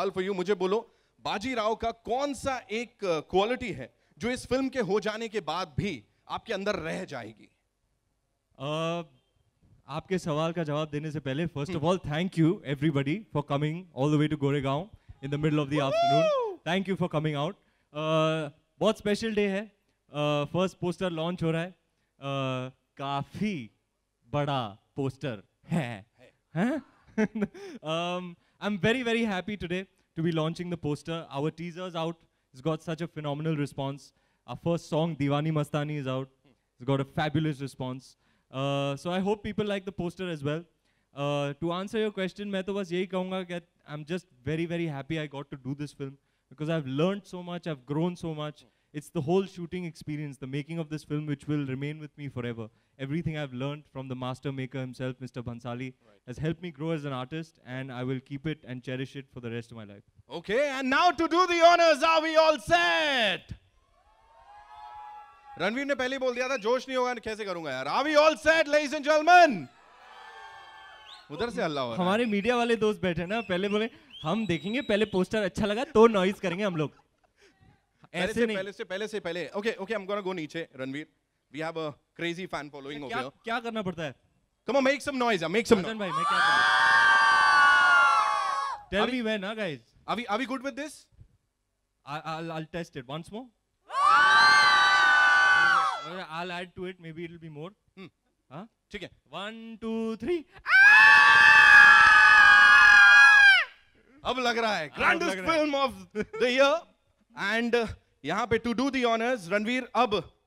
सवाल for you, मुझे बोलो बाजीराव का कौन सा एक क्वालिटी है जो इस फिल्म के हो जाने के बाद भी आपके अंदर रह जाएगी? आपके सवाल का जवाब देने से पहले first of all thank you everybody for coming all the way to Goregaon in the middle of the afternoon. Thank you for coming out. बहुत स्पेशल डे है. फर्स्ट पोस्टर लॉन्च हो रहा है. काफी बड़ा पोस्टर है. I'm very happy today to be launching the poster. Our teaser's out. It's got such a phenomenal response. Our first song Diwani Mastani is out. It's got a fabulous response. So I hope people like the poster as well. To answer your question, मैं तो बस यही कहूँगा कि I'm just very happy I got to do this film because I've learned so much, I've grown so much. It's the whole shooting experience, the making of this film, which will remain with me forever. Everything I've learned from the master maker himself, Mr. Bhansali, has helped me grow as an artist, and I will keep it and cherish it for the rest of my life. Okay, and now to do the honors, are we all set? Ranveer ने पहले बोल दिया था जोश नहीं होगा कैसे करूंगा यार. Are we all set, ladies and gentlemen? उधर से अल्लाह हो रहा है. हमारे मीडिया वाले दोस्त बैठे ना, पहले बोले हम देखेंगे, पहले पोस्टर अच्छा लगा तो नॉइज करेंगे हम लोग. ऐसे नहीं. पहले. Okay, I'm gonna go नीचे. Ranveer, we have a crazy fan following over here. क्या करना पड़ता है? Come on, make some noise. Make some noise. भाई, मैं क्या करूं? Tell me when, guys. Are we good with this? I'll test it once more. I'll add to it. Maybe it'll be more. हाँ? ठीक है. 1, 2, 3. अब लग रहा है grandest film of the year. And यहाँ पे to do the honors, Ranveer अब